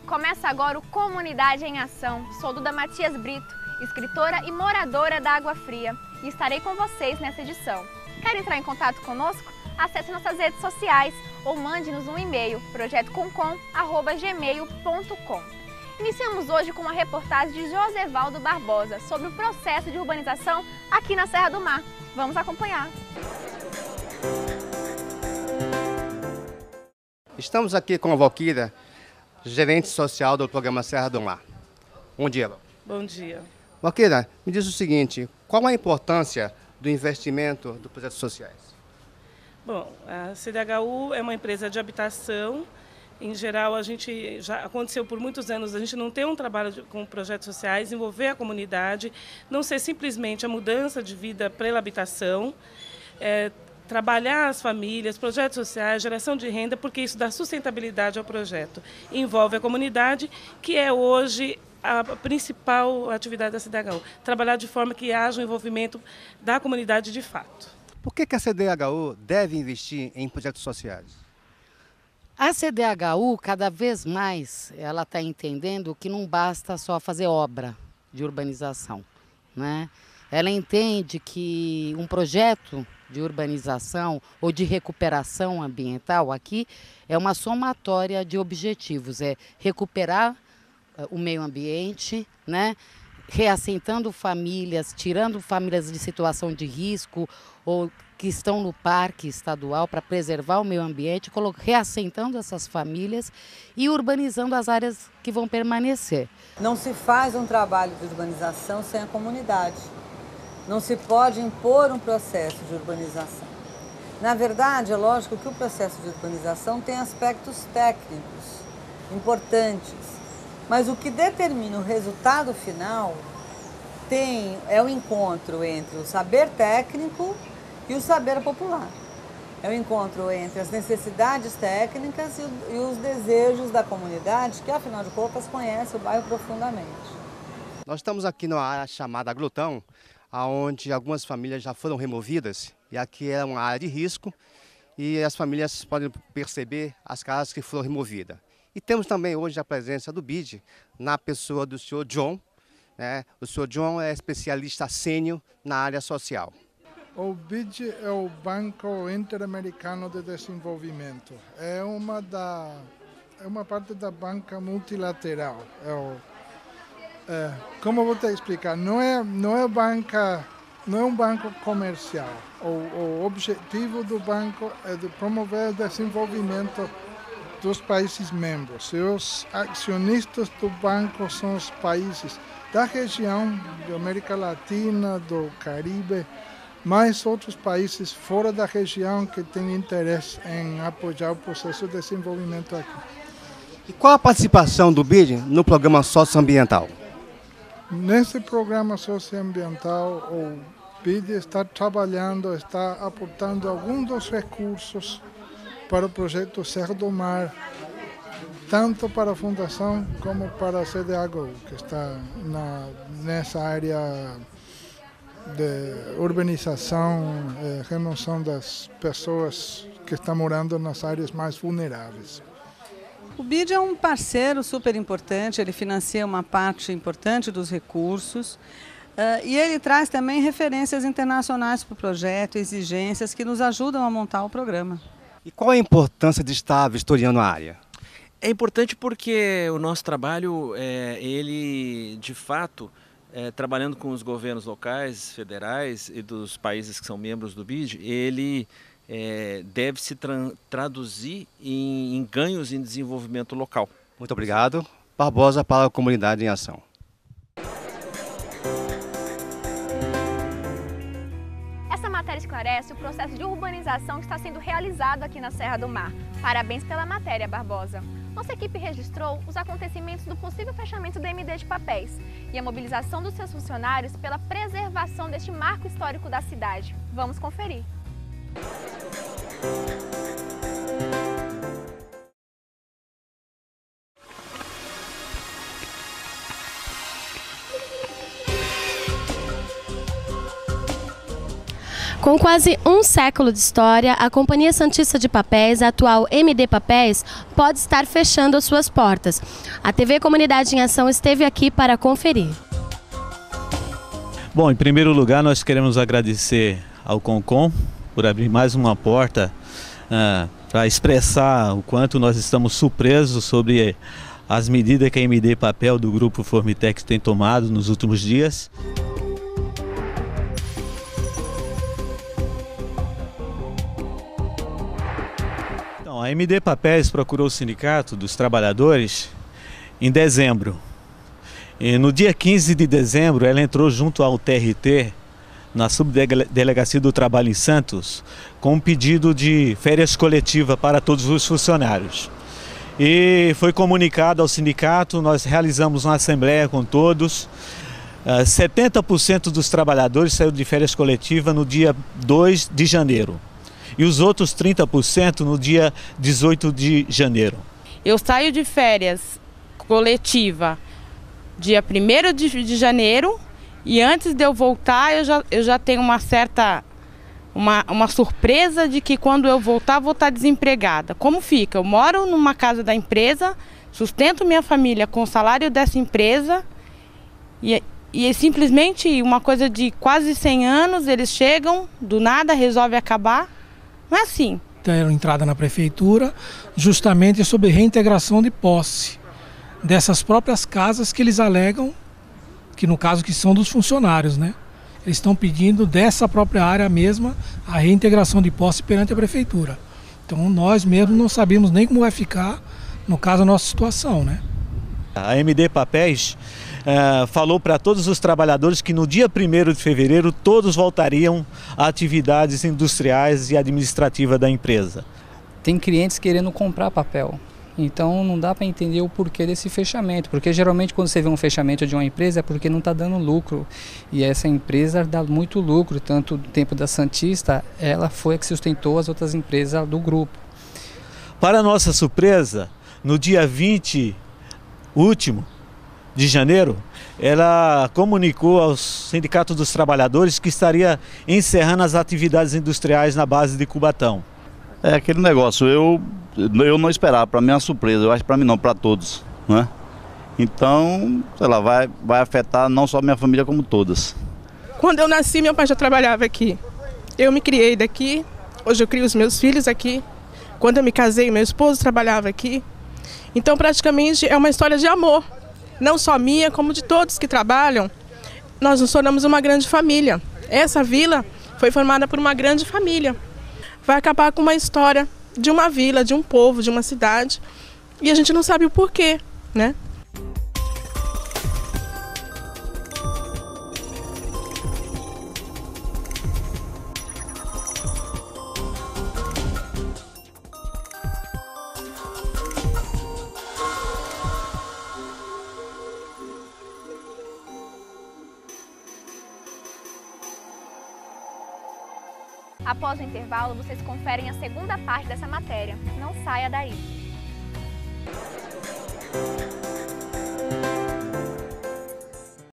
Começa agora o Comunidade em Ação. Sou Duda Matias Brito, escritora e moradora da Água Fria, e estarei com vocês nessa edição. Quer entrar em contato conosco? Acesse nossas redes sociais ou mande-nos um e-mail, projetoconcom@gmail.com. Iniciamos hoje com uma reportagem de Josevaldo Barbosa sobre o processo de urbanização aqui na Serra do Mar. Vamos acompanhar. Estamos aqui com a Valquíria, gerente social do programa Serra do Mar. Bom dia. Bom dia. Valquíria, me diz o seguinte, qual a importância do investimento dos projetos sociais? Bom, a CDHU é uma empresa de habitação. Em geral, a gente já aconteceu por muitos anos, a gente não tem um trabalho com projetos sociais, envolver a comunidade, não ser simplesmente a mudança de vida pela habitação, trabalhar as famílias, projetos sociais, geração de renda, porque isso dá sustentabilidade ao projeto. Envolve a comunidade, que é hoje a principal atividade da CDHU, trabalhar de forma que haja um envolvimento da comunidade de fato. Por que a CDHU deve investir em projetos sociais? A CDHU, cada vez mais, ela está entendendo que não basta só fazer obra de urbanização, né? Ela entende que um projeto de urbanização ou de recuperação ambiental aqui é uma somatória de objetivos, é recuperar o meio ambiente, né? Reassentando famílias, tirando famílias de situação de risco ou que estão no parque estadual para preservar o meio ambiente, reassentando essas famílias e urbanizando as áreas que vão permanecer. Não se faz um trabalho de urbanização sem a comunidade. Não se pode impor um processo de urbanização. Na verdade, é lógico que o processo de urbanização tem aspectos técnicos importantes, mas o que determina o resultado final é o encontro entre o saber técnico e o saber popular. É o encontro entre as necessidades técnicas e os desejos da comunidade, que afinal de contas conhece o bairro profundamente. Nós estamos aqui numa área chamada Glutão, onde algumas famílias já foram removidas, e aqui é uma área de risco, e as famílias podem perceber as casas que foram removidas. E temos também hoje a presença do BID, na pessoa do senhor John, né? O senhor John é especialista sênior na área social. O BID é o Banco Interamericano de Desenvolvimento. É uma parte da banca multilateral. Como vou te explicar? Não é um banco comercial. O objetivo do banco é de promover o desenvolvimento dos países membros. E os acionistas do banco são os países da região, da América Latina, do Caribe, mais outros países fora da região que têm interesse em apoiar o processo de desenvolvimento aqui. E qual a participação do BID no programa socioambiental? Nesse programa socioambiental, o BID está trabalhando, está aportando alguns dos recursos para o projeto Serra do Mar, tanto para a Fundação como para a CDHU, que está nessa área de urbanização, remoção das pessoas que estão morando nas áreas mais vulneráveis. O BID é um parceiro super importante, ele financia uma parte importante dos recursos e ele traz também referências internacionais para o projeto, exigências que nos ajudam a montar o programa. E qual a importância de estar vistoriando a área? É importante porque o nosso trabalho, ele de fato, trabalhando com os governos locais, federais e dos países que são membros do BID, ele deve se traduzir em ganhos em desenvolvimento local. Muito obrigado. Barbosa para a Comunidade em Ação. Essa matéria esclarece o processo de urbanização que está sendo realizado aqui na Serra do Mar. Parabéns pela matéria, Barbosa. Nossa equipe registrou os acontecimentos do possível fechamento da MD de Papéis e a mobilização dos seus funcionários pela preservação deste marco histórico da cidade. Vamos conferir. Com quase um século de história, a Companhia Santista de Papéis, a atual MD Papéis, pode estar fechando as suas portas. A TV Comunidade em Ação esteve aqui para conferir. Bom, em primeiro lugar, nós queremos agradecer ao Concom por abrir mais uma porta para expressar o quanto nós estamos surpresos sobre as medidas que a MD Papel do Grupo Formitec tem tomado nos últimos dias. Então, a MD Papéis procurou o Sindicato dos Trabalhadores em dezembro. E no dia 15 de dezembro, ela entrou junto ao TRT, na Subdelegacia do Trabalho em Santos, com um pedido de férias coletivas para todos os funcionários. E foi comunicado ao sindicato, nós realizamos uma assembleia com todos. 70% dos trabalhadores saíram de férias coletivas no dia 2 de janeiro. E os outros 30% no dia 18 de janeiro. Eu saio de férias coletiva dia 1º de janeiro e antes de eu voltar eu já tenho uma certa uma surpresa de que quando eu voltar vou estar desempregada. Como fica? Eu moro numa casa da empresa, sustento minha família com o salário dessa empresa e é simplesmente uma coisa de quase 100 anos, eles chegam, do nada resolve acabar. Não é assim. Deram entrada na prefeitura justamente sobre reintegração de posse dessas próprias casas que eles alegam, que no caso que são dos funcionários, né? Eles estão pedindo dessa própria área mesma a reintegração de posse perante a prefeitura. Então nós mesmos não sabemos nem como vai ficar, no caso, a nossa situação, né? A MD Papéis falou para todos os trabalhadores que no dia 1º de fevereiro todos voltariam a atividades industriais e administrativas da empresa. Tem clientes querendo comprar papel. Então não dá para entender o porquê desse fechamento, porque geralmente quando você vê um fechamento de uma empresa é porque não está dando lucro, e essa empresa dá muito lucro, tanto no tempo da Santista, ela foi a que sustentou as outras empresas do grupo. Para nossa surpresa, no dia 20 último de janeiro, ela comunicou aos sindicatos dos trabalhadores que estaria encerrando as atividades industriais na base de Cubatão. É aquele negócio, eu não esperava, para mim é uma surpresa, eu acho para mim não, para todos, né? Então, sei lá, vai afetar não só minha família como todas. Quando eu nasci, meu pai já trabalhava aqui. Eu me criei daqui, hoje eu crio os meus filhos aqui. Quando eu me casei, meu esposo trabalhava aqui. Então, praticamente, é uma história de amor, não só minha, como de todos que trabalham. Nós nos tornamos uma grande família. Essa vila foi formada por uma grande família. Vai acabar com uma história de uma vila, de um povo, de uma cidade, e a gente não sabe o porquê, né? Após o intervalo, vocês conferem a segunda parte dessa matéria. Não saia daí!